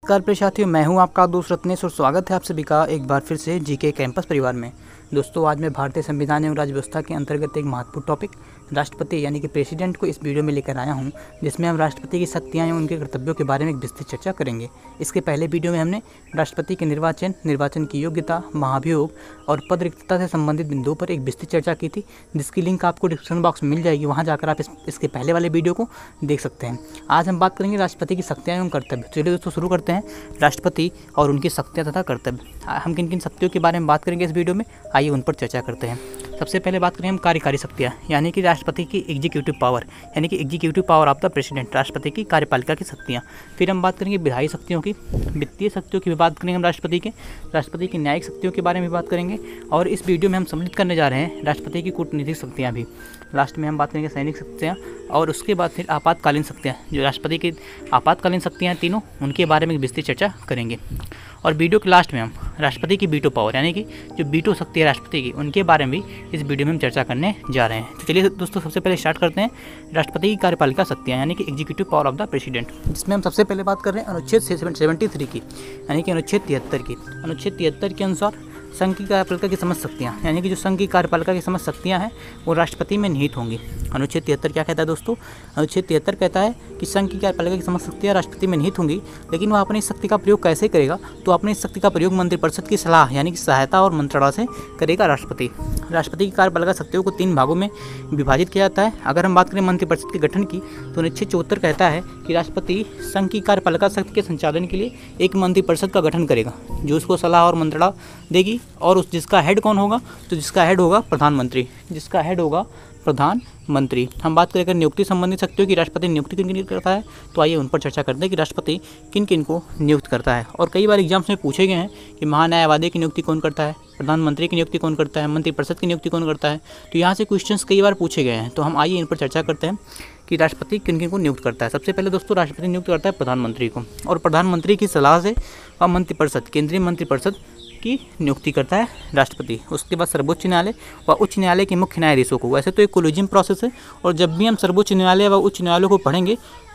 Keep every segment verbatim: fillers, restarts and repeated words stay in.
नमस्कार प्रिय साथियों, मैं हूं आपका दोस्त रत्नेश और स्वागत है आप सभी का एक बार फिर से जीके कैंपस परिवार में। दोस्तों, आज मैं भारतीय संविधान एवं राज्य व्यवस्था के अंतर्गत एक महत्वपूर्ण टॉपिक राष्ट्रपति यानी कि प्रेसिडेंट को इस वीडियो में लेकर आया हूं, जिसमें हम राष्ट्रपति की शक्तियां एवं उनके कर्तव्यों के बारे में एक विस्तृत चर्चा करेंगे। इसके पहले वीडियो में हमने राष्ट्रपति के निर्वाचन, निर्वाचन की योग्यता, महाभियोग और पद रिक्तता से संबंधित बिंदुओं पर एक विस्तृत चर्चा की थी, जिसकी लिंक आपको डिस्क्रिप्शन बॉक्स में मिल जाएगी। वहाँ जाकर आप इस, इसके पहले वाले वीडियो को देख सकते हैं। आज हम बात करेंगे राष्ट्रपति की शक्तियाँ एवं कर्तव्य। चलिए दोस्तों, शुरू करते हैं राष्ट्रपति और उनकी शक्तियाँ तथा कर्तव्य। हम किन किन शक्तियों के बारे में बात करेंगे इस वीडियो में, आइए उन पर चर्चा करते हैं। सबसे पहले बात करें हम कार्यकारी शक्तियाँ, यानी कि राष्ट्रपति की एग्जीक्यूटिव पावर, यानी कि executive power of the president, राष्ट्रपति की कार्यपालिका की शक्तियाँ। फिर हम बात करेंगे विधायी शक्तियों की, वित्तीय शक्तियों की भी बात करेंगे हम राष्ट्रपति के, राष्ट्रपति की न्यायिक शक्तियों के बारे में भी बात करेंगे, और इस वीडियो में हम सम्मिलित करने जा रहे हैं राष्ट्रपति की कूटनीतिक शक्तियाँ भी। लास्ट में हम बात करेंगे सैनिक शक्तियाँ, और उसके बाद फिर आपातकालीन शक्तियाँ, जो राष्ट्रपति की आपातकालीन शक्तियाँ तीनों, उनके बारे में विस्तृत चर्चा करेंगे। और वीडियो के लास्ट में हम राष्ट्रपति की वीटो पावर, यानी कि जो वीटो शक्ति है राष्ट्रपति की, उनके बारे में भी इस वीडियो में हम चर्चा करने जा रहे हैं। तो चलिए दोस्तों, सबसे पहले स्टार्ट करते हैं राष्ट्रपति की कार्यपालिका शक्तियाँ, यानी कि executive power of the president, जिसमें हम सबसे पहले बात कर रहे हैं अनुच्छेद सेवेंटी थ्री की, यानी कि अनुच्छेद तिहत्तर की। अनुच्छेद तिहत्तर के अनुसार संघ की कार्यपालिका की समस्त शक्तियाँ, यानी कि जो संघ की कार्यपालिका की समस्त शक्तियाँ हैं वो राष्ट्रपति में निहित होंगी। अनुच्छेद तिहत्तर क्या कहता है दोस्तों? अनुच्छेद तिहत्तर कहता है कि संघ की कार्यपालिका की समस्त शक्तियाँ राष्ट्रपति में निहित होंगी, लेकिन वह अपनी इस शक्ति का प्रयोग कैसे करेगा? तो अपनी इस शक्ति का प्रयोग मंत्रिपरिषद की सलाह यानी कि सहायता और मंत्रणा से करेगा राष्ट्रपति। राष्ट्रपति की कार्यपालिका शक्तियों को तीन भागों में विभाजित किया जाता है। अगर हम बात करें मंत्रिपरिषद के गठन की, तो अनुच्छेद चौहत्तर कहता है कि राष्ट्रपति संघ की कार्यपालिका शक्ति के संचालन के लिए एक मंत्रिपरिषद का गठन करेगा, जो उसको सलाह और मंत्रणा देगी, और उस जिसका हेड कौन होगा? तो जिसका हेड होगा प्रधानमंत्री, जिसका हेड होगा प्रधानमंत्री। हम बात करें नियुक्ति संबंधित शक्तियों की, राष्ट्रपति नियुक्ति किन किन करता है, तो आइए उन पर चर्चा करते हैं कि राष्ट्रपति किन किन को नियुक्त करता है। और कई बार एग्जाम्स में पूछे गए हैं कि महान्यायवादी की नियुक्ति कौन करता है, प्रधानमंत्री की नियुक्ति कौन करता है, मंत्रिपरिषद की नियुक्ति कौन करता है। तो यहाँ से क्वेश्चंस कई बार पूछे गए हैं, तो हम आइए इन पर चर्चा करते हैं कि राष्ट्रपति किन किन को नियुक्त करता है। सबसे पहले दोस्तों, राष्ट्रपति नियुक्त करता है प्रधानमंत्री को, और प्रधानमंत्री की सलाह से वह मंत्रिपरिषद, केंद्रीय मंत्रिपरिषद की नियुक्ति करता है राष्ट्रपति। उसके बाद सर्वोच्च न्यायालय व उच्च न्यायालय के मुख्य न्यायाधीशों को, वैसे तो एक कोलिजियम प्रोसेस है, और जब भी हम सर्वोच्च न्यायालय व उच्च न्यायालय को पढ़ेंगे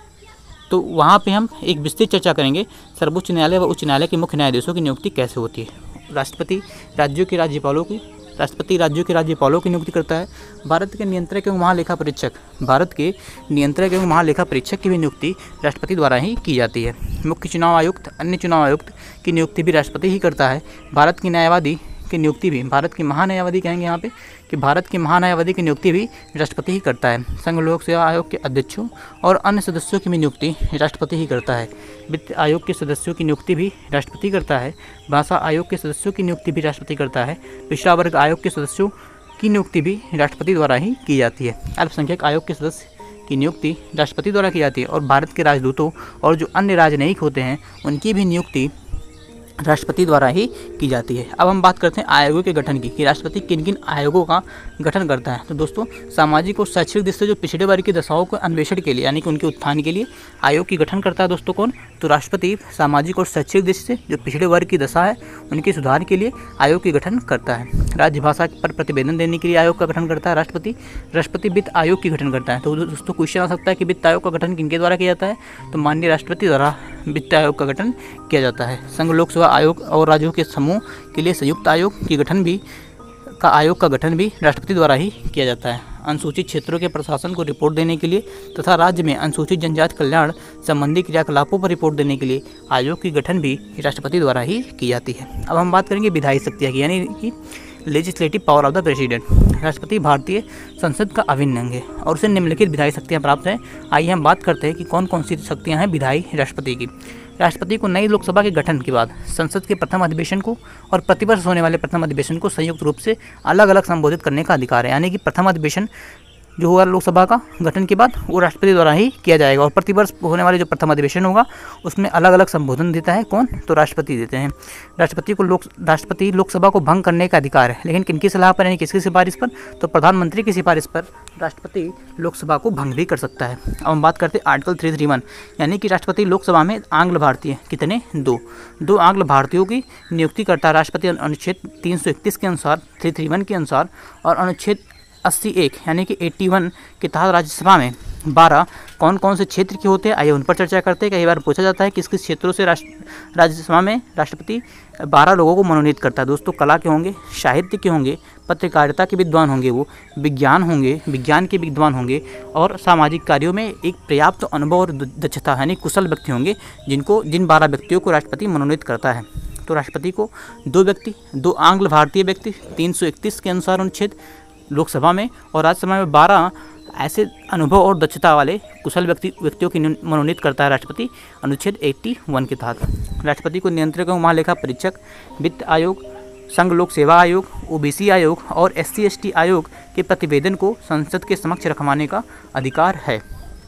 तो वहाँ पे हम एक विस्तृत चर्चा करेंगे सर्वोच्च न्यायालय व उच्च न्यायालय के मुख्य न्यायाधीशों की नियुक्ति कैसे होती है। राष्ट्रपति राज्यों के राज्यपालों की राष्ट्रपति राज्यों के राज्यपालों की नियुक्ति करता है। भारत के नियंत्रक एवं महालेखा परीक्षक भारत के नियंत्रक एवं महालेखा परीक्षक की भी नियुक्ति राष्ट्रपति द्वारा ही की जाती है। मुख्य चुनाव आयुक्त, अन्य चुनाव आयुक्त की नियुक्ति भी राष्ट्रपति ही करता है। भारत की न्यायवादी की नियुक्ति भी, भारत की महान्यायवादी कहेंगे यहाँ पे कि भारत के महान्यायवादी की नियुक्ति भी राष्ट्रपति ही करता है। संघ लोक सेवा आयोग के अध्यक्षों और अन्य सदस्यों की भी नियुक्ति राष्ट्रपति ही करता है। वित्त आयोग के सदस्यों की नियुक्ति भी राष्ट्रपति करता है। भाषा आयोग के सदस्यों की नियुक्ति भी राष्ट्रपति करता है। पिछड़ा वर्ग आयोग के सदस्यों की नियुक्ति भी राष्ट्रपति द्वारा ही की जाती है। अल्पसंख्यक आयोग के सदस्य की नियुक्ति राष्ट्रपति द्वारा की जाती है, और भारत के राजदूतों और जो अन्य राजनयिक होते हैं उनकी भी नियुक्ति राष्ट्रपति द्वारा ही की जाती है। अब हम बात करते हैं आयोगों के गठन की, कि राष्ट्रपति किन किन आयोगों का गठन करता है। तो दोस्तों, सामाजिक और शैक्षिक दृष्टि से जो पिछड़े वर्ग की दशाओं के अन्वेषण के लिए, यानी कि उनके उत्थान के लिए आयोग की गठन करता है दोस्तों कौन? तो राष्ट्रपति सामाजिक और शैक्षिक दृष्टि से जो पिछड़े वर्ग की दशा है उनके सुधार के लिए आयोग की गठन करता है। राजभाषा पर प्रतिवेदन देने के लिए आयोग का गठन करता है राष्ट्रपति। राष्ट्रपति वित्त आयोग की गठन करता है। तो दोस्तों, क्वेश्चन आ सकता है कि वित्त आयोग का गठन किनके द्वारा किया जाता है? तो माननीय राष्ट्रपति द्वारा वित्त आयोग का गठन किया जाता है। संघ लोक सेवा आयोग और राज्यों के समूह के लिए संयुक्त आयोग की गठन भी का आयोग का गठन भी राष्ट्रपति द्वारा ही किया जाता है। अनुसूचित क्षेत्रों के प्रशासन को रिपोर्ट देने के लिए तथा राज्य में अनुसूचित जनजाति कल्याण संबंधी क्रियाकलापों पर रिपोर्ट देने के लिए आयोग की गठन भी राष्ट्रपति द्वारा ही की जाती है। अब हम बात करेंगे विधायी शक्तियाँ की, यानी कि legislative power of the president. राष्ट्रपति भारतीय संसद का अभिन्न अंग है और उसे निम्नलिखित विधायी शक्तियाँ प्राप्त हैं। आइए हम बात करते हैं कि कौन कौन सी शक्तियाँ हैं विधायी राष्ट्रपति की। राष्ट्रपति को नई लोकसभा के गठन के बाद संसद के प्रथम अधिवेशन को और प्रतिवर्ष होने वाले प्रथम अधिवेशन को संयुक्त रूप से अलग अलग संबोधित करने का अधिकार है, यानी कि प्रथम अधिवेशन जो होगा लोकसभा का गठन के बाद वो राष्ट्रपति द्वारा ही किया जाएगा, और प्रतिवर्ष होने वाले जो प्रथम अधिवेशन होगा उसमें अलग अलग संबोधन देता है कौन? तो राष्ट्रपति देते हैं। राष्ट्रपति को लोक राष्ट्रपति लोकसभा को भंग करने का अधिकार है, लेकिन किनकी सलाह पर, यानी किसकी सिफारिश पर? तो प्रधानमंत्री की सिफारिश पर राष्ट्रपति लोकसभा को भंग भी कर सकता है। अब हम बात करते हैं आर्टिकल थ्री थ्री वन, यानी कि राष्ट्रपति लोकसभा में आंग्ल भारतीय कितने? दो दो आंग्ल भारतीयों की नियुक्ति करता है राष्ट्रपति अनुच्छेद तीन सौ इकतीस के अनुसार, थ्री थ्री वन के अनुसार, और अनुच्छेद अस्सी एक यानी कि इक्यासी के तहत राज्यसभा में बारह कौन कौन से क्षेत्र के होते हैं, आइए उन पर चर्चा करते हैं। कई बार पूछा जाता है किस किस क्षेत्रों से राष्ट्र राज्यसभा में राष्ट्रपति बारह लोगों को मनोनीत करता है। दोस्तों कला के होंगे, साहित्य के होंगे, पत्रकारिता के विद्वान होंगे, वो विज्ञान होंगे, विज्ञान के विद्वान होंगे, और सामाजिक कार्यों में एक पर्याप्त अनुभव और दक्षता यानी कुशल व्यक्ति होंगे, जिनको जिन बारह व्यक्तियों को राष्ट्रपति मनोनीत करता है। तो राष्ट्रपति को दो व्यक्ति, दो आंग्ल भारतीय व्यक्ति तीन सौ इकतीस के अनुसार अनुच्छेद लोकसभा में, और राज्यसभा में बारह ऐसे अनुभव और दक्षता वाले कुशल व्यक्ति व्यक्तियों की मनोनीत करता है राष्ट्रपति अनुच्छेद इक्यासी के तहत। राष्ट्रपति को नियंत्रक एवं महालेखा परीक्षक, वित्त आयोग, संघ लोक सेवा आयोग, ओबीसी आयोग और एससी एसटी आयोग के प्रतिवेदन को संसद के समक्ष रखवाने का अधिकार है।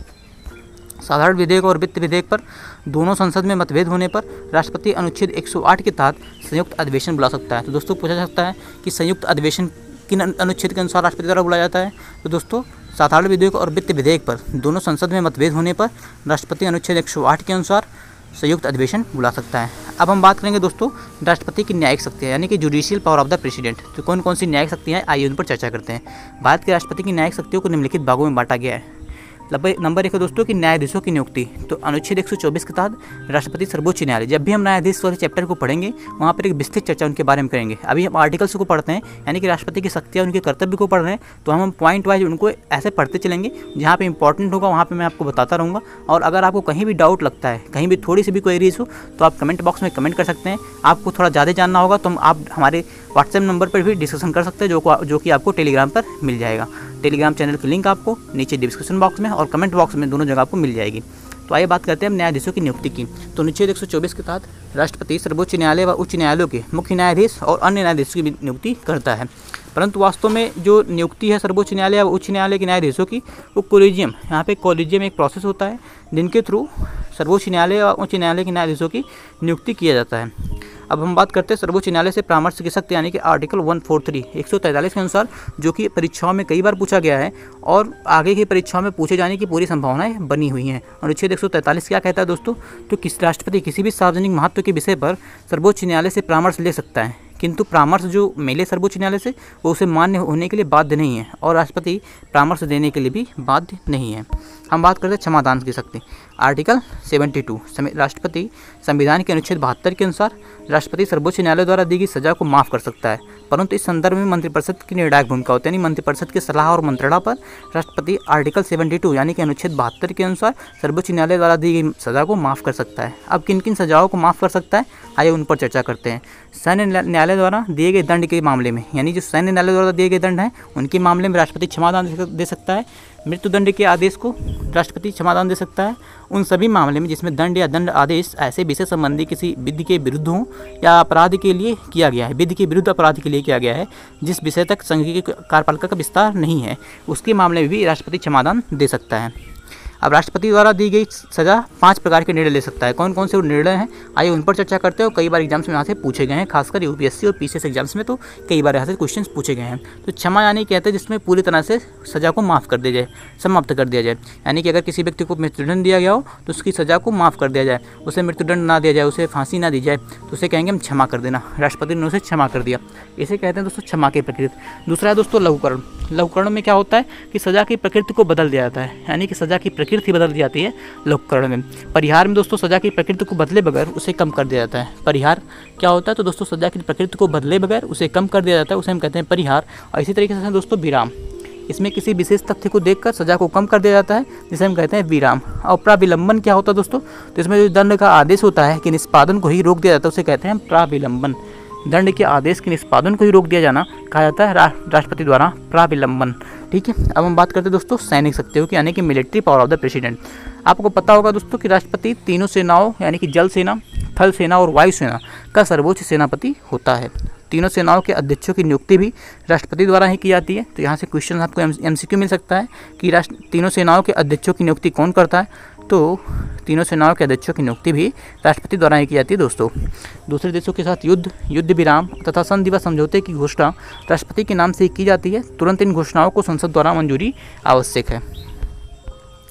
साधारण विधेयक और वित्त विधेयक पर दोनों संसद में मतभेद होने पर राष्ट्रपति अनुच्छेद एक सौ आठ के तहत संयुक्त अधिवेशन बुला सकता है। तो दोस्तों पूछा जा सकता है कि संयुक्त अधिवेशन किन अनुच्छेद के अनुसार राष्ट्रपति द्वारा बुलाया जाता है। तो दोस्तों साधारण विधेयक और वित्त विधेयक पर दोनों संसद में मतभेद होने पर राष्ट्रपति अनुच्छेद एक सौ आठ के अनुसार संयुक्त अधिवेशन बुला सकता है। अब हम बात करेंगे दोस्तों राष्ट्रपति की न्यायिक शक्तियाँ यानी कि judicial power of the president. तो कौन कौन सी न्यायिक शक्तियाँ हैं, आइए उन पर चर्चा करते हैं। भारत के राष्ट्रपति की न्यायिक शक्तियों को निम्नलिखित भागों में बांटा गया है। नंबर एक है दोस्तों कि न्यायाधीशों की नियुक्ति। तो अनुच्छेद एक सौ चौबीस के तहत राष्ट्रपति सर्वोच्च न्यायालय, जब भी हम न्यायाधीश वाले चैप्टर को पढ़ेंगे वहाँ पर एक विस्तृत चर्चा उनके बारे में करेंगे। अभी हम आर्टिकल्स को पढ़ते हैं यानी कि राष्ट्रपति की शक्तियाँ, उनके कर्तव्य को पढ़ रहे हैं, तो हम पॉइंट वाइज उनको ऐसे पढ़ते चलेंगे। जहाँ पे इंपॉर्टेंट होगा वहाँ पे मैं आपको बताता रहूँगा। और अगर आपको कहीं भी डाउट लगता है, कहीं भी थोड़ी सी भी क्वेरीज हो, तो आप कमेंट बॉक्स में कमेंट कर सकते हैं। आपको थोड़ा ज़्यादा जानना होगा तो आप हमारे व्हाट्सएप नंबर पर भी डिस्कशन कर सकते हैं, जो जो कि आपको टेलीग्राम पर मिल जाएगा। टेलीग्राम चैनल की लिंक आपको नीचे डिस्क्रिप्शन बॉक्स में और कमेंट बॉक्स में दोनों जगह आपको मिल जाएगी। तो आइए बात करते हैं न्यायाधीशों की नियुक्ति की। तो अनुच्छेद एक सौ चौबीस के तहत राष्ट्रपति सर्वोच्च न्यायालय व उच्च न्यायालयों के मुख्य न्यायाधीश और अन्य न्यायाधीशों की नियुक्ति करता है। परंतु वास्तव में जो नियुक्ति है सर्वोच्च न्यायालय व उच्च न्यायालय के न्यायाधीशों की, वो कोलिजियम, यहाँ पे कोलिजियम एक प्रोसेस होता है जिनके थ्रू सर्वोच्च न्यायालय और उच्च न्यायालय के न्यायाधीशों की नियुक्ति किया जाता है। अब हम बात करते हैं सर्वोच्च न्यायालय से परामर्श की शक्ति यानी कि आर्टिकल एक सौ तैंतालीस एक सौ तैंतालीस के अनुसार, जो कि परीक्षाओं में कई बार पूछा गया है और आगे की परीक्षाओं में पूछे जाने की पूरी संभावनाएं बनी हुई हैं। अनुच्छेद एक सौ तैंतालीस क्या कहता है दोस्तों? तो किस राष्ट्रपति किसी भी सार्वजनिक महत्व के विषय पर सर्वोच्च न्यायालय से परामर्श ले सकता है, किंतु परामर्श जो मिले सर्वोच्च न्यायालय से वो उसे मान्य होने के लिए बाध्य नहीं है और राष्ट्रपति परामर्श देने के लिए भी बाध्य नहीं है। हम बात करते हैं क्षमादान की शक्ति। आर्टिकल बहत्तर, राष्ट्रपति संविधान के अनुच्छेद बहत्तर के अनुसार राष्ट्रपति सर्वोच्च न्यायालय द्वारा दी गई सजा को माफ़ कर सकता है, परंतु इस संदर्भ में मंत्रिपरिषद की निर्णायक भूमिका होती है। यानी मंत्रिपरिषद की सलाह और मंत्रणा पर राष्ट्रपति आर्टिकल बहत्तर यानी कि अनुच्छेद बहत्तर के अनुसार सर्वोच्च न्यायालय द्वारा दी गई सजा को माफ़ कर सकता है। अब किन किन सजाओं को माफ़ कर सकता है, आइए उन पर चर्चा करते हैं। सैन्य न्यायालय द्वारा दिए गए दंड के मामले में, यानी जो सैन्य न्यायालय द्वारा दिए गए दंड हैं उनके मामले में राष्ट्रपति क्षमादान दे सकता है। मृत्युदंड के आदेश को राष्ट्रपति क्षमादान दे सकता है उन सभी मामले में जिसमें दंड या दंड आदेश ऐसे विषय संबंधी किसी विधि के विरुद्ध हो या अपराध के लिए किया गया है, विधि के विरुद्ध अपराध के लिए किया गया है जिस विषय तक संघ के कार्यपालिका का विस्तार नहीं है, उसके मामले में भी राष्ट्रपति क्षमादान दे सकता है। अब राष्ट्रपति द्वारा दी गई सजा पांच प्रकार के निर्णय ले सकता है। कौन कौन से निर्णय हैं, आइए उन पर चर्चा करते हैं। कई बार एग्जाम्स में यहाँ से पूछे गए हैं, खासकर यूपीएससी और पीसीएस एग्जाम्स में तो कई बार यहाँ से क्वेश्चन पूछे गए हैं। तो क्षमा यानी कहते हैं जिसमें पूरी तरह से सजा को माफ़ कर दिया जाए, समाप्त कर दिया जाए। यानी कि अगर किसी व्यक्ति को मृत्युदंड दिया गया हो तो उसकी सजा को माफ़ कर दिया जाए, उसे मृत्युदंड ना दिया जाए, उसे फांसी ना दी जाए, तो उसे कहेंगे हम क्षमा कर देना, राष्ट्रपति ने उसे क्षमा कर दिया। इसे कहते हैं दोस्तों क्षमा की प्रकृति। दूसरा है दोस्तों लघुकरण। लघुकरण में क्या होता है कि सजा की प्रकृति को बदल दिया जाता है, यानी कि सजा की प्रकृति बदल दी जाती है लघुकरण में। परिहार में दोस्तों सजा की प्रकृति को बदले बगैर उसे कम कर दिया जाता है। परिहार क्या होता है? तो दोस्तों सजा की प्रकृति को बदले बगैर उसे कम कर दिया जाता है, उसे हम कहते हैं परिहार। और इसी तरीके से दोस्तों विराम, इसमें किसी विशेष तथ्य को देखकर सजा को कम कर दिया जाता है जिसे हम कहते हैं विराम। और प्राविलंबन क्या होता है दोस्तों? तो इसमें जो दंड का आदेश होता है कि निष्पादन को ही रोक दिया जाता है उसे कहते हैं प्राविलंबन। दंड के आदेश के निष्पादन को ही रोक दिया जाना कहा जाता है रा, राष्ट्रपति द्वारा प्राविलंबन। ठीक है, अब हम बात करते हैं दोस्तों सैनिक शक्तियों की, यानी कि military power of the president. आपको पता होगा दोस्तों कि राष्ट्रपति तीनों सेनाओं यानी कि जल सेना, थल सेना और वायु सेना का सर्वोच्च सेनापति होता है। तीनों सेनाओं के अध्यक्षों की नियुक्ति भी राष्ट्रपति द्वारा ही की जाती है। तो यहाँ से क्वेश्चन आपको एमसीक्यू मिल सकता है कि राष्ट्र तीनों सेनाओं के अध्यक्षों की नियुक्ति कौन करता है? तो तीनों सेनाओं के अध्यक्षों की नियुक्ति भी राष्ट्रपति द्वारा ही की जाती है दोस्तों। दूसरे देशों के साथ युद्ध, युद्ध विराम तथा संधि व समझौते की घोषणा राष्ट्रपति के नाम से ही की जाती है। तुरंत इन घोषणाओं को संसद द्वारा मंजूरी आवश्यक है।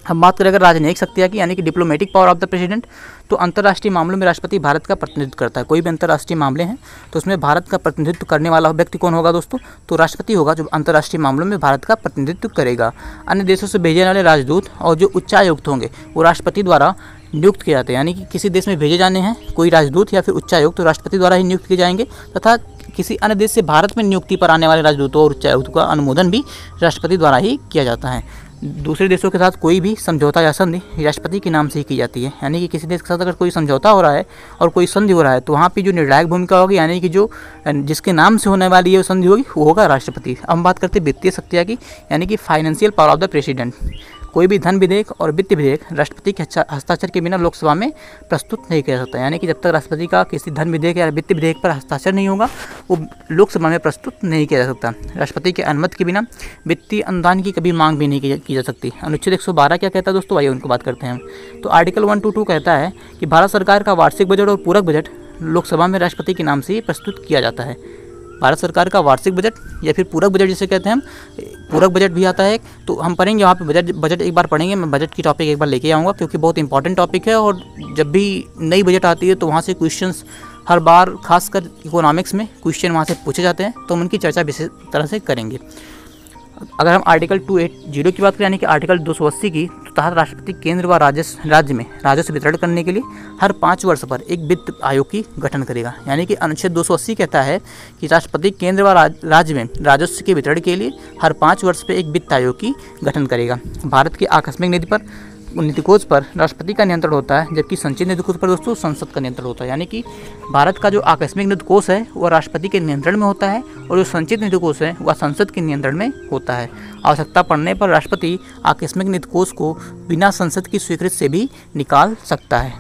हम बात करें अगर राजनयिक शक्तियाँ की यानी कि diplomatic power of the president, तो अंतर्राष्ट्रीय मामलों में राष्ट्रपति भारत का प्रतिनिधित्व करता है। कोई भी अंतर्राष्ट्रीय मामले हैं तो उसमें भारत का प्रतिनिधित्व करने वाला व्यक्ति कौन होगा दोस्तों, तो राष्ट्रपति होगा, जो अंतर्राष्ट्रीय मामलों में भारत का प्रतिनिधित्व करेगा। अन्य देशों से भेजे जाने वाले राजदूत और जो उच्चायुक्त होंगे वो राष्ट्रपति द्वारा नियुक्त किए जाते हैं। यानी कि किसी देश में भेजे जाने हैं कोई राजदूत या फिर उच्चायुक्त तो राष्ट्रपति द्वारा ही नियुक्त किए जाएंगे, तथा किसी अन्य देश से भारत में नियुक्ति पर आने वाले राजदूतों और उच्चायुक्त का अनुमोदन भी राष्ट्रपति द्वारा ही किया जाता है। दूसरे देशों के साथ कोई भी समझौता या संधि राष्ट्रपति के नाम से ही की जाती है। यानी कि किसी देश के साथ अगर कोई समझौता हो रहा है और कोई संधि हो रहा है तो वहाँ पे जो निर्णायक भूमिका होगी, यानी कि जो जिसके नाम से होने वाली है वो संधि होगी, वो होगा राष्ट्रपति। अब हम बात करते हैं वित्तीय शक्तियाँ की, यानी कि financial power of the president. कोई भी धन विधेयक और वित्त विधेयक राष्ट्रपति के हस्ताक्षर के बिना लोकसभा में प्रस्तुत नहीं किया जा सकता। यानी कि जब तक राष्ट्रपति का किसी धन विधेयक या वित्त विधेयक पर हस्ताक्षर नहीं होगा वो लोकसभा में प्रस्तुत नहीं किया जा सकता। राष्ट्रपति के अनुमति के बिना वित्तीय अनुदान की कभी मांग भी नहीं की जा सकती। अनुच्छेद एक सौ बारह क्या कहता है दोस्तों, आइए उनको बात करते हैं। तो आर्टिकल वन टू टू कहता है कि भारत सरकार का वार्षिक बजट और पूरक बजट लोकसभा में राष्ट्रपति के नाम से ही प्रस्तुत किया जाता है। भारत सरकार का वार्षिक बजट या फिर पूरक बजट जिसे कहते हैं हम, पूरक बजट भी आता है, तो हम पढ़ेंगे वहाँ पे बजट बजट एक बार पढ़ेंगे। मैं बजट की टॉपिक एक बार लेके आऊँगा क्योंकि बहुत इंपॉर्टेंट टॉपिक है, और जब भी नई बजट आती है तो वहाँ से क्वेश्चंस हर बार खासकर इकोनॉमिक्स में क्वेश्चन वहाँ से पूछे जाते हैं, तो हम उनकी चर्चा विशेष तरह से करेंगे। अगर हम आर्टिकल टू एट जीरो की बात करें यानी कि आर्टिकल दो सौ अस्सी की, तो तहत राष्ट्रपति केंद्र व राजस्व राज्य में राजस्व वितरण करने के लिए हर पाँच वर्ष पर एक वित्त आयोग की गठन करेगा। यानी कि अनुच्छेद दो सौ अस्सी कहता है कि राष्ट्रपति केंद्र व राज्य में राजस्व के वितरण के लिए हर पाँच वर्ष पर एक वित्त आयोग की गठन करेगा। भारत की आकस्मिक निधि पर नीति कोष पर राष्ट्रपति का नियंत्रण होता है, जबकि संचित निधि कोष पर दोस्तों संसद का नियंत्रण होता है। यानी कि भारत का जो आकस्मिक निधि कोष है वह राष्ट्रपति के नियंत्रण में होता है, और जो संचित निधि कोष है वह संसद के नियंत्रण में होता है। आवश्यकता पड़ने पर राष्ट्रपति आकस्मिक निधि कोष को बिना संसद की स्वीकृति से भी निकाल सकता है।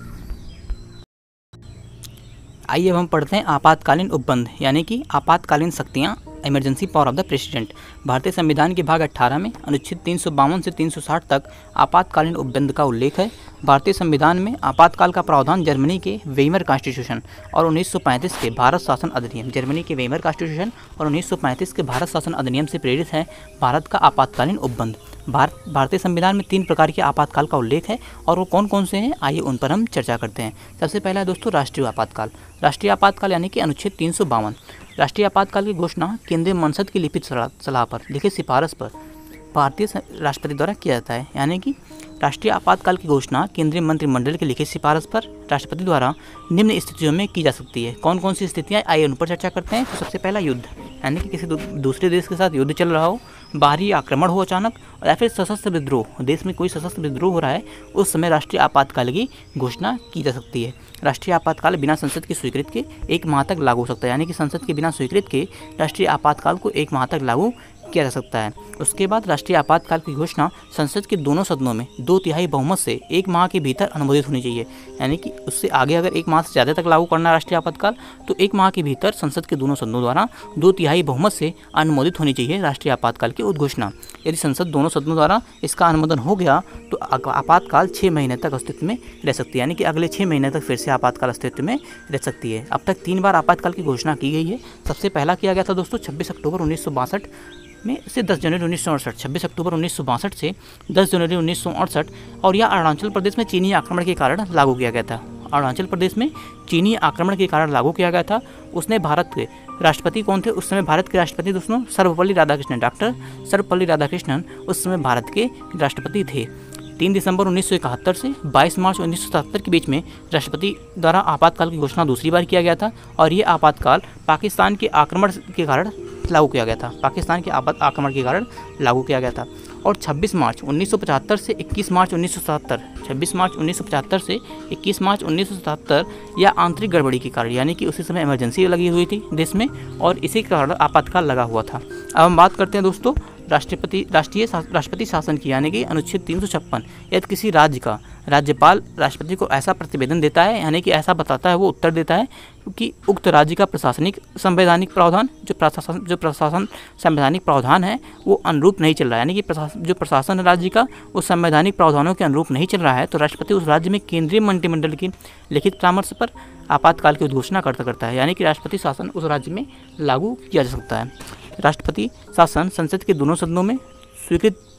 आइए अब हम पढ़ते हैं आपातकालीन उपबंध, यानी कि आपातकालीन शक्तियाँ, emergency power of the president. भारतीय संविधान के भाग अठारह में अनुच्छेद तीन सौ बावन से तीन सौ साठ तक आपातकालीन उपबंध का उल्लेख है। भारतीय संविधान में आपातकाल का प्रावधान जर्मनी के वेइमर कॉन्स्टिट्यूशन और उन्नीस सौ पैंतीस के भारत शासन अधिनियम जर्मनी के वेइमर कॉन्स्टिट्यूशन और उन्नीस सौ पैंतीस के भारत शासन अधिनियम से प्रेरित है। भारत का आपातकालीन उपबंध। भारत भारतीय संविधान में तीन प्रकार के आपातकाल का उल्लेख है, और वो कौन कौन से हैं आइए उन पर हम चर्चा करते हैं। सबसे पहला है दोस्तों राष्ट्रीय आपातकाल। राष्ट्रीय आपातकाल यानी कि अनुच्छेद तीन सौ बावन। राष्ट्रीय आपातकाल की घोषणा केंद्रीय संसद की लिखित सलाह पर लिखित सिफारिश पर भारतीय राष्ट्रपति द्वारा किया जाता है। यानी कि राष्ट्रीय आपातकाल की घोषणा केंद्रीय मंत्रिमंडल की लिखित सिफारिश पर राष्ट्रपति द्वारा निम्न स्थितियों में की जा सकती है। कौन कौन सी स्थितियाँ आइए उन पर चर्चा करते हैं। तो सबसे पहला युद्ध, यानी कि किसी दूसरे देश के साथ युद्ध चल रहा हो, बाहरी आक्रमण हो अचानक, या फिर सशस्त्र विद्रोह, देश में कोई सशस्त्र विद्रोह हो रहा है, उस समय राष्ट्रीय आपातकाल की घोषणा की जा सकती है। राष्ट्रीय आपातकाल बिना संसद की स्वीकृति के एक माह तक लागू हो सकता है। यानी कि संसद के बिना स्वीकृति के राष्ट्रीय आपातकाल को एक माह तक लागू किया जा सकता है। उसके बाद राष्ट्रीय आपातकाल की घोषणा संसद के दोनों सदनों में दो तिहाई बहुमत से एक माह के भीतर अनुमोदित होनी चाहिए। यानी कि उससे आगे अगर एक माह से ज़्यादा तक लागू करना है राष्ट्रीय आपातकाल, तो एक माह के भीतर संसद के दोनों सदनों द्वारा दो तिहाई बहुमत से अनुमोदित होनी चाहिए राष्ट्रीय आपातकाल की उद्घोषणा। यदि संसद दोनों सदनों द्वारा इसका अनुमोदन हो गया तो आपातकाल छः महीने तक अस्तित्व में रह सकती है। यानी कि अगले छः महीने तक फिर से आपातकाल अस्तित्व में रह सकती है। अब तक तीन बार आपातकाल की घोषणा की गई है। सबसे पहला किया गया था दोस्तों छब्बीस अक्टूबर उन्नीस सौ बासठ में से दस जनवरी उन्नीस सौ अड़सठ छब्बीस अक्टूबर उन्नीस सौ बासठ से दस जनवरी उन्नीस सौ अड़सठ और यह अरुणाचल प्रदेश में चीनी आक्रमण के कारण लागू किया गया था। अरुणाचल प्रदेश में चीनी आक्रमण के कारण लागू किया गया था। उसने भारत के राष्ट्रपति कौन थे उस समय? भारत के राष्ट्रपति दोस्तों सर्वपल्ली राधाकृष्णन, डॉक्टर सर्वपल्ली राधाकृष्णन उस समय भारत के राष्ट्रपति थे। तीन दिसंबर उन्नीस सौ इकहत्तर से बाईस मार्च उन्नीस सौ सतहत्तर के बीच में राष्ट्रपति द्वारा आपातकाल की घोषणा दूसरी बार किया गया था, और ये आपातकाल पाकिस्तान के आक्रमण के कारण लागू किया गया था पाकिस्तान के आपात आक्रमण के कारण लागू किया गया था। और छब्बीस मार्च उन्नीस सौ पचहत्तर से इक्कीस मार्च उन्नीस सौ सतहत्तर छब्बीस मार्च उन्नीस सौ पचहत्तर से इक्कीस मार्च उन्नीस सौ सतहत्तर या आंतरिक गड़बड़ी के कारण, यानी कि उसी समय इमरजेंसी लगी हुई थी देश में और इसी के कारण आपातकाल लगा हुआ था। अब हम बात करते हैं दोस्तों राष्ट्रपति राष्ट्रीय राष्ट्रपति शासन की, यानी कि अनुच्छेद तीन सौ छप्पन। यदि किसी राज्य का राज्यपाल राष्ट्रपति को ऐसा प्रतिवेदन देता है, यानी कि ऐसा बताता है, वो उत्तर देता है कि उक्त राज्य का प्रशासनिक संवैधानिक प्रावधान जो प्रशासन जो प्रशासन संवैधानिक प्रावधान है वो अनुरूप नहीं चल रहा है, यानी कि प्रशासन जो प्रशासन है राज्य का उस संवैधानिक प्रावधानों के अनुरूप नहीं चल रहा है, तो राष्ट्रपति उस राज्य में केंद्रीय मंत्रिमंडल की लिखित परामर्श पर आपातकाल की उद्घोषणा करता करता है। यानी कि राष्ट्रपति शासन उस राज्य में लागू किया जा सकता है। राष्ट्रपति शासन संसद के दोनों सदनों में स्वीकृत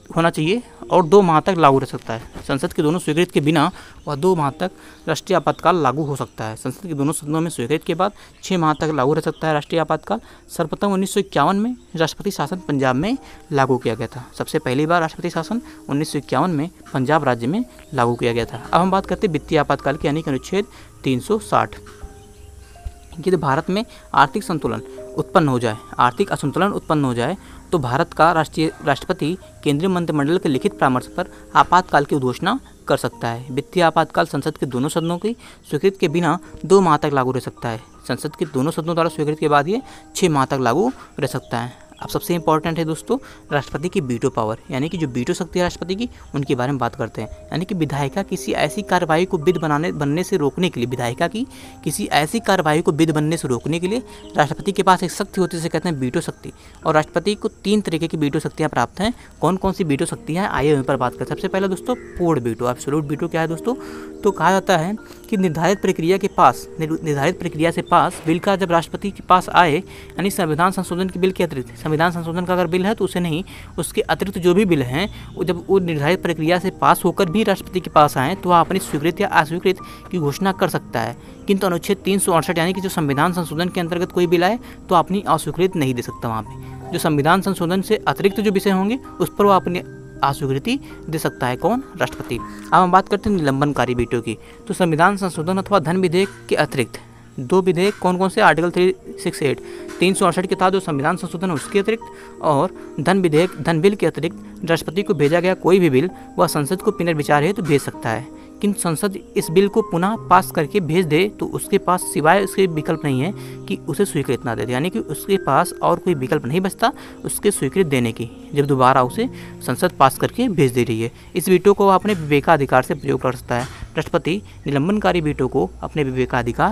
होना चाहिए और दो माह तक लागू रह सकता है। संसद के दोनों स्वीकृति के बिना वह दो माह तक राष्ट्रीय आपातकाल लागू हो सकता है। संसद के दोनों सदनों में स्वीकृति के बाद छः माह तक लागू रह सकता है राष्ट्रीय आपातकाल। सर्वप्रथम उन्नीस सौ इक्यावन में राष्ट्रपति शासन पंजाब में लागू किया गया था। सबसे पहली बार राष्ट्रपति शासन उन्नीस सौ इक्यावन में पंजाब राज्य में लागू किया गया था। अब हम बात करते हैं वित्तीय आपातकाल की, यानी कि अनुच्छेद तीन सौ साठ। यदि भारत में आर्थिक संतुलन उत्पन्न हो जाए, आर्थिक असंतुलन उत्पन्न हो जाए तो भारत का राष्ट्रीय राष्ट्रपति केंद्रीय मंत्रिमंडल के लिखित परामर्श पर आपातकाल की घोषणा कर सकता है। वित्तीय आपातकाल संसद के दोनों सदनों की स्वीकृति के बिना दो माह तक लागू रह सकता है। संसद के दोनों सदनों द्वारा स्वीकृति के बाद ये छः माह तक लागू रह सकता है। अब सबसे इंपॉर्टेंट है दोस्तों राष्ट्रपति की वीटो पावर, यानी कि जो वीटो शक्ति है राष्ट्रपति की, उनके बारे में बात करते हैं। यानी कि विधायिका किसी ऐसी कार्रवाई को विध बनाने बनने से रोकने के लिए, विधायिका की किसी ऐसी कार्रवाई को विध बनने से रोकने के लिए राष्ट्रपति के पास एक शक्ति होती है, जिसे कहते हैं वीटो शक्ति। और राष्ट्रपति को तीन तरीके की वीटो शक्तियाँ प्राप्त हैं। कौन कौन सी वीटो शक्तियाँ हैं, आइए उन पर बात करें। सबसे पहले दोस्तों पूर्ण वीटो, एब्सोल्यूट वीटो क्या है दोस्तों? तो कहा जाता है कि निर्धारित प्रक्रिया के पास निर्धारित प्रक्रिया से पास बिल का जब राष्ट्रपति के पास आए, यानी संविधान संशोधन के बिल के अतिरिक्त, संविधान संशोधन का अगर बिल है तो उसे नहीं, उसके अतिरिक्त जो भी बिल हैं वो जब वो निर्धारित प्रक्रिया से पास होकर भी राष्ट्रपति के पास आएँ तो वह अपनी स्वीकृति या अस्वीकृति की घोषणा कर सकता है। किंतु अनुच्छेद तीन सौ अड़सठ यानी कि जो संविधान संशोधन के अंतर्गत कोई बिल आए तो अपनी अस्वीकृति नहीं दे सकता। वहाँ पे जो संविधान संशोधन से अतिरिक्त जो विषय होंगे उस पर वह अपनी अस्वीकृति दे सकता है। कौन? राष्ट्रपति। अब हम बात करते हैं निलंबनकारी वीटो की। तो संविधान संशोधन अथवा धन विधेयक के अतिरिक्त दो विधेयक कौन कौन से? आर्टिकल थ्री सिक्स एट तीन सौ अड़सठ के तहत जो संविधान संशोधन उसके अतिरिक्त और धन विधेयक धन बिल के अतिरिक्त राष्ट्रपति को भेजा गया कोई भी बिल वह संसद को पुनर्विचार हेतु भेज सकता है। किंतु संसद इस बिल को पुनः पास करके भेज दे तो उसके पास सिवाय उसके विकल्प नहीं है कि उसे स्वीकृति ना दे दे, यानी कि उसके पास और कोई विकल्प नहीं बचता उसके स्वीकृति देने की, जब दोबारा उसे संसद पास करके भेज दे रही है। इस वीटो को वह अपने विवेकाधिकार से प्रयोग कर सकता है। राष्ट्रपति निलंबनकारी वीटो को अपने विवेकाधिकार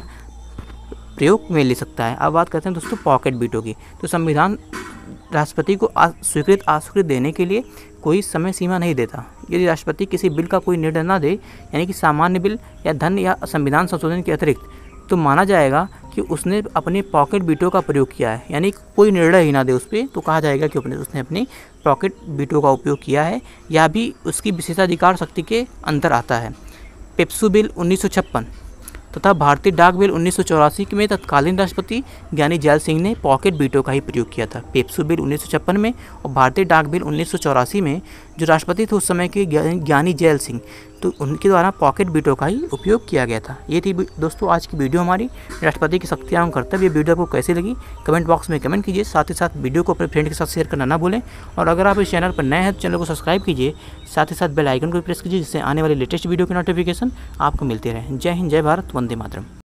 प्रयोग में ले सकता है। अब बात करते हैं दोस्तों पॉकेट वीटो की। तो संविधान राष्ट्रपति को स्वीकृत अस्वीकृत देने के लिए कोई समय सीमा नहीं देता। यदि राष्ट्रपति किसी बिल का कोई निर्णय न दे, यानी कि सामान्य बिल या धन या संविधान संशोधन के अतिरिक्त, तो माना जाएगा कि उसने अपने पॉकेट वीटो का प्रयोग किया है। यानी कोई निर्णय ही ना दे उस पर तो कहा जाएगा कि अपने उसने अपनी पॉकेट वीटो का उपयोग किया है, या भी उसकी विशेषाधिकार शक्ति के अंदर आता है। पेप्सू बिल उन्नीस सौ छप्पन तथा भारतीय डाक बिल उन्नीस सौ चौरासी में तत्कालीन राष्ट्रपति ज्ञानी जैल सिंह ने पॉकेट वीटो का ही प्रयोग किया था। पेप्सू बिल उन्नीस सौ छप्पन में और भारतीय डाक बिल उन्नीस सौ चौरासी में जो राष्ट्रपति थे उस समय के ज्ञानी जैल सिंह, तो उनके द्वारा पॉकेट वीटो का ही उपयोग किया गया था। ये थी दोस्तों आज की वीडियो हमारी, राष्ट्रपति की शक्तियाँ एवं कर्तव्य। वीडियो आपको कैसी लगी कमेंट बॉक्स में कमेंट कीजिए। साथ ही साथ वीडियो को अपने फ्रेंड के साथ शेयर करना ना भूलें। और अगर आप इस चैनल पर नए हैं तो चैनल को सब्सक्राइब कीजिए, साथ ही साथ बेल आइकन को प्रेस कीजिए, जिससे आने वाली लेटेस्ट वीडियो की नोटिफिकेशन आपको मिलती रहे। जय हिंद, जय भारत, वंदे मातरम।